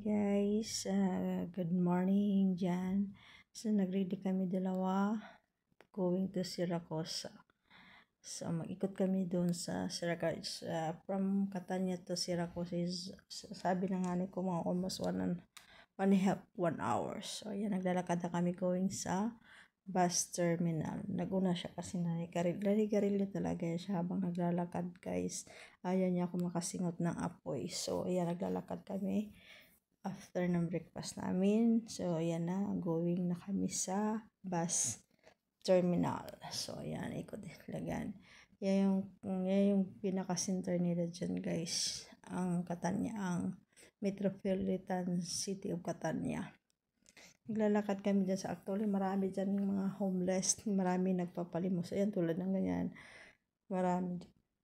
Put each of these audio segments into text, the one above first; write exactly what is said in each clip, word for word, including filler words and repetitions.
guys, uh, good morning dyan. So nag-ready kami dalawa going to Siracusa. So mag-ikot kami doon sa Siracusa. Uh, from Catania to Siracusa is, sabi na nga ni ko, mga almost one and, one and a half, one hour. So ayan, naglalakad na kami going sa bus terminal. Naguna siya kasi narikaril-garil talaga siya habang naglalakad guys. Ayaw niya ako makasingot ng apoy. So ayan, naglalakad kami after ng breakfast namin. So ayan na, going na kami sa bus terminal. So ayan, ikot lagan. Yan yung, yan yung pinaka-center nila dyan guys. Ang Catania, ang Metropolitan City of Catania. Naglalakad kami dyan sa actually marami dyan yung mga homeless, marami nagpapalimos. Ayan, tulad ng ganyan. Marami.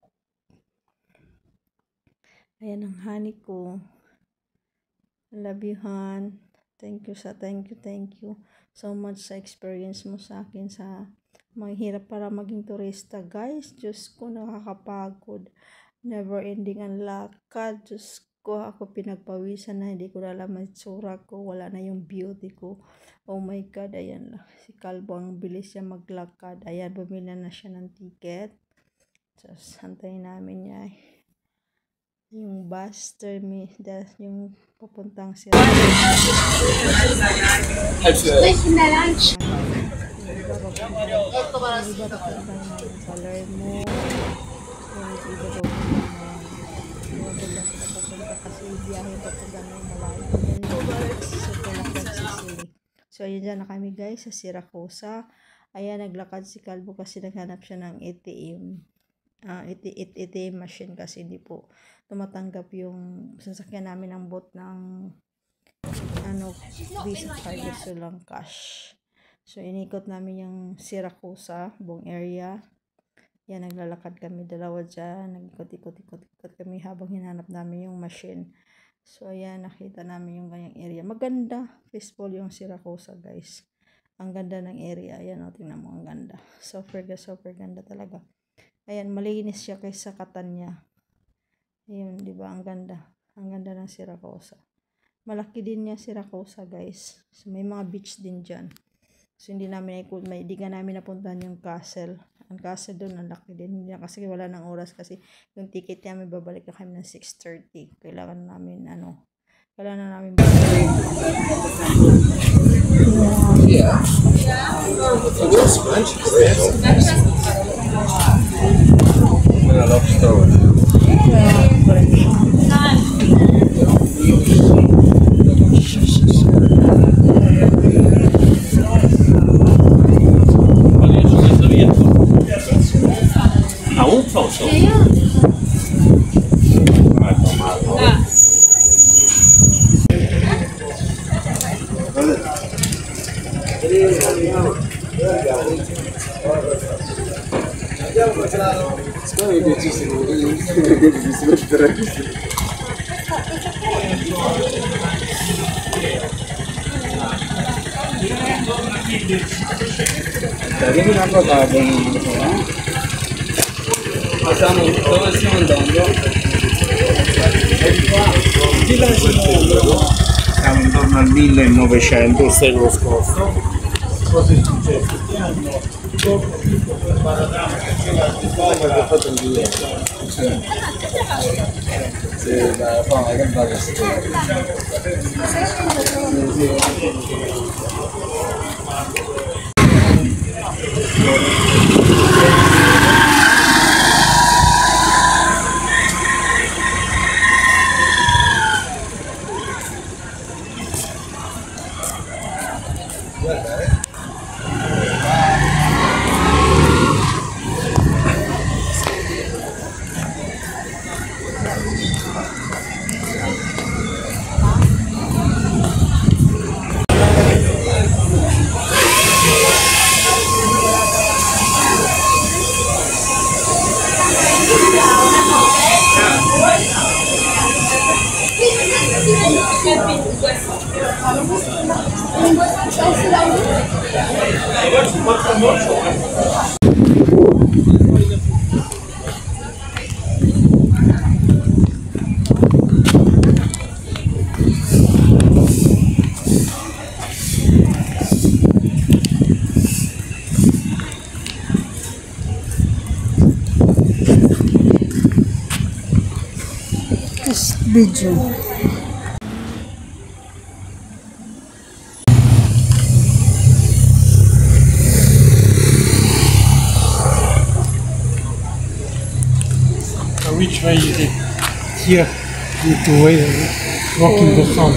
Ayan ang honey ko. Love you, Han. Thank you sa thank you, thank you so much sa experience mo sa akin sa mahirap para maging turista, guys. Diyos ko, nakakapagod. Never ending ang lakad. Diyos ko, ako pinagpawisan na, hindi ko na alam ang tsura ko, wala na yung beauty ko. Oh my God, ayan lang. Si Kalbo, ang bilis siya maglakad. Ayan, bumili na siya ng ticket. Just, hantayin namin niya. Yung bus terminal, yung papuntang siya. Palermo. Kasi biyahe papunta ng malayo. So ayun dyan na kami guys sa Siracusa. Ayan, naglakad si Kalbo kasi naghanap siya ng A T M. Uh, A T M machine kasi hindi po tumatanggap yung sasakyan namin ng bot ng ano, Visa card, gusto lang cash. So inikot namin yung Siracusa, buong area. Yan, naglalakad kami dalawa dyan, nag-ikot-ikot-ikot kami habang hinanap namin yung machine. So ayan, nakita namin yung ganyang area. Maganda, peaceful yung Siracusa guys. Ang ganda ng area. Ayan, o, tingnan mo, ang ganda. Super, super ganda talaga. Ayan, malinis siya kaysa Catania. Ayun, di ba? Ang ganda. Ang ganda ng Siracusa. Malaki din niya Siracusa, guys. So, may mga beach din dyan. So, hindi namin ikot, may, di ka namin napuntahan yung castle. Ang castle doon, ang laki din. Hindi, kasi wala ng oras kasi yung ticket niya, may babalik na kami ng six thirty. Kailangan namin, ano, kailangan na namin Yeah. It was French. I love story. A un falso. Story bellissimo, bellissimo, bellissimo. Tadi kenapa kabel ini? Facciamo dove stiamo andando? Siamo intorno al millenovecento, il secolo scorso. Cosa è successo? Sì, ma fa una gran bella storia. This video. Which way is it? Here, you need to wait, walk in the sun.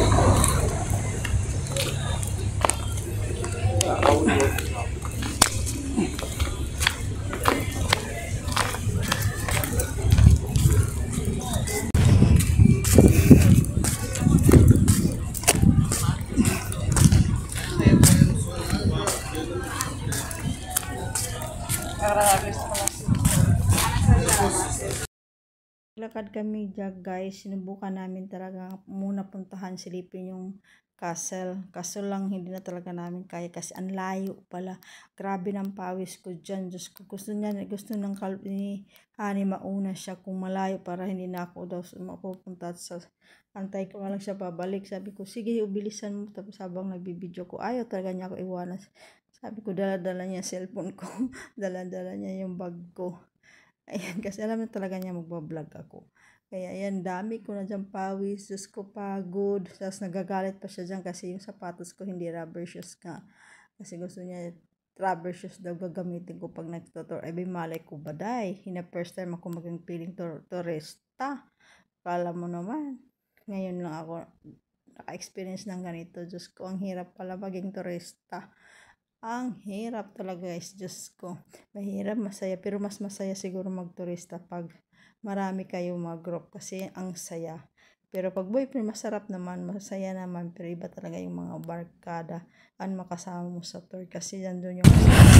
Lakad kami dyan guys, sinubukan namin talaga muna puntahan, silipin yung castle. Kaso lang hindi na talaga namin kaya kasi ang layo pala. Grabe ng pawis ko dyan. Diyos ko, gusto niya, gusto ng kalb ni Hani mauna siya kung malayo para hindi na ako daw mapupunta sa antay ko lang siya pabalik. Sabi ko, sige ubilisan mo. Tapos habang nagbibideo ko, ayaw talaga niya ako iwanan. Sabi ko, dala-dala niya cellphone ko. Dala-dala niya yung bag ko. Ayan, kasi alam na talaga niya magbablog ako. Kaya ayan, dami ko na dyan pawis. Diyos ko, pagod. Tapos nagagalit pa siya dyan kasi yung sapatos ko hindi rubber shoes ka. Kasi gusto niya rubber shoes daw gagamitin ko pag nagtutor. Ay, malay ko ba day? Hina first time ako maging piling tur turista. Kala mo naman. Ngayon lang ako naka-experience ng ganito. Diyos ko, ang hirap pala maging turista. Ang hirap talaga guys, Diyos ko. Mahirap, masaya. Pero mas masaya siguro magturista pag marami kayo mag-group kasi ang saya. Pero pag boyfriend, masarap naman, masaya naman. Pero iba talaga yung mga barkada ang makasama mo sa tour. Kasi nandun yung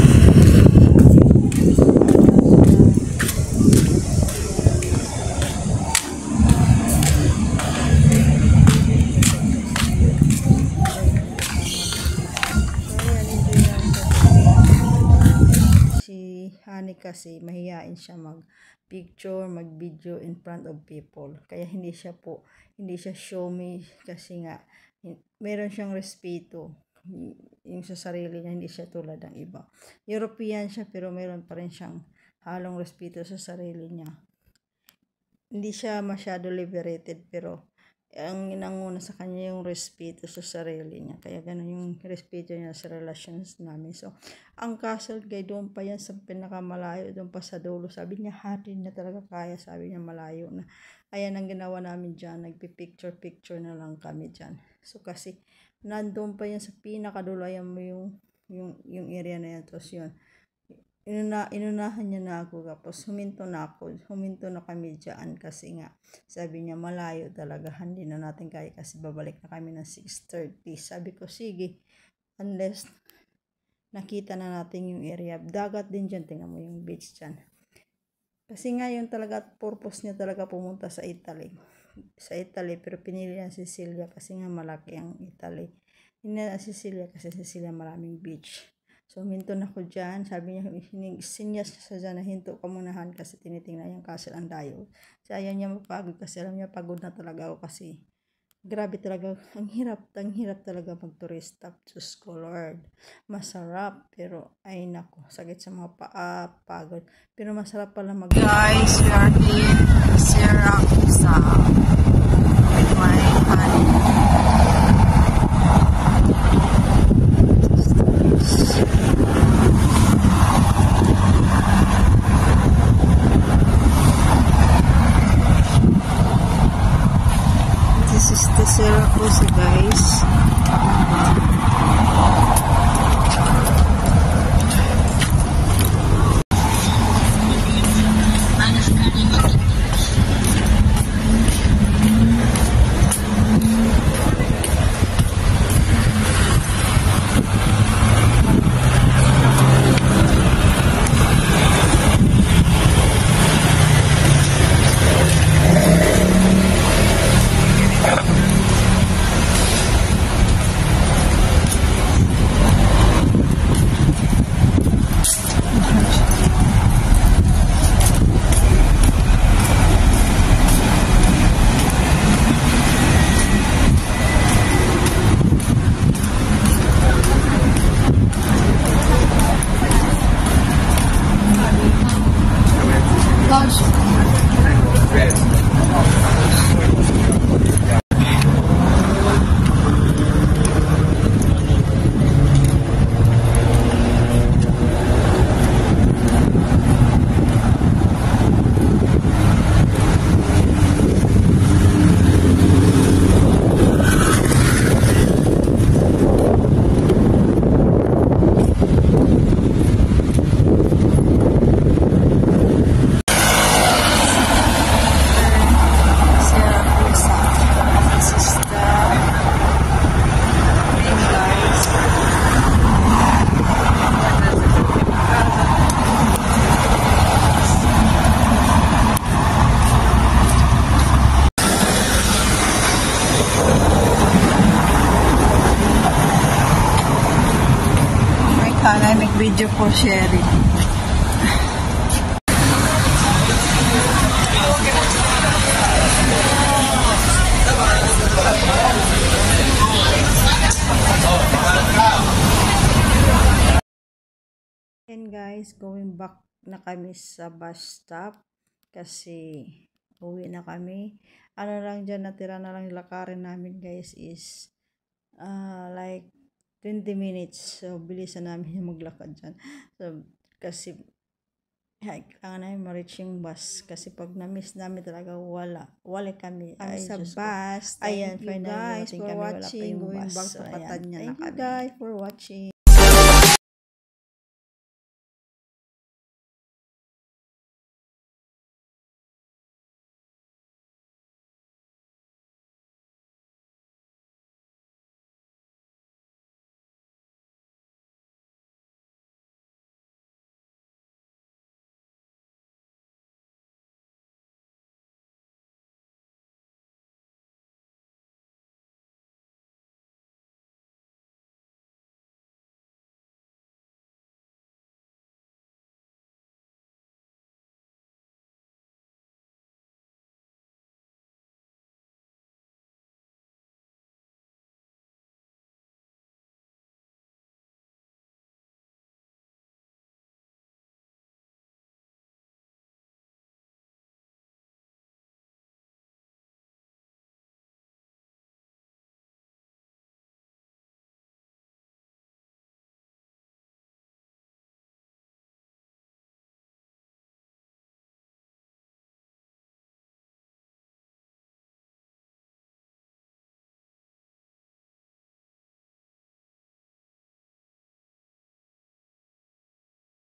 Hani kasi mahihain siya mag picture, mag video in front of people. Kaya hindi siya po, hindi siya show me kasi nga meron siyang respeto yung sa sarili niya, hindi siya tulad ng iba. European siya pero meron pa rin siyang halong respeto sa sarili niya. Hindi siya masyado liberated pero ang inanguna sa kanya yung respeto sa sarili niya. Kaya ganun yung respeto niya sa relations namin. So, ang castle guy, doon pa yan sa pinakamalayo, doon pa sa dulo. Sabi niya, hati na talaga kaya. Sabi niya, malayo na. Ayan ang ginawa namin dyan. Nagpi-picture-picture na lang kami dyan. So, kasi, nandun pa yan sa pinakadulo. Ayan mo yung, yung, yung area na yan. Tapos yun. Inuna, inunahan niya na ako tapos huminto na ako, huminto na kami dyan kasi nga sabi niya malayo talaga, hindi na natin kaya kasi babalik na kami ng six thirty. Sabi ko sige, unless nakita na natin yung area, dagat din dyan, tingnan mo yung beach dyan. Kasi nga yun talaga purpose niya talaga pumunta sa Italy, sa Italy pero pinili niya Sicilia kasi nga malaki ang Italy. Hindi na Sicilia kasi Sicilia maraming beach. So, minto na ko dyan. Sabi niya, sinyas niya sa dyan na hinto ka munahan kasi tinitingnan yung castle ang dayo. So, ayaw niya mapagod kasi alam niya pagod na talaga ako kasi grabe talaga. Ang hirap, ang hirap talaga magturista. Diyos ko, Lord. Masarap. Pero, ay nako, sakit sa mga paa, pagod. Pero masarap pala mag- Guys, we are in Siracusa with my honey. This is the Siracusa, guys. Video for sharing. And guys, going back na kami sa bus stop kasi uwi na kami. Ano lang dyan, natira na lang lakarin namin guys is uh, like twenty minutes. So, bilisan namin yung maglakad dyan. So, kasi ay, kailangan namin ma-reach yung bus kasi pag na-miss namin talaga wala. Wala kami. Ay, sa bus. Thank Ayan, you guys for watching. Going back to Catania na kami. Thank you guys for watching.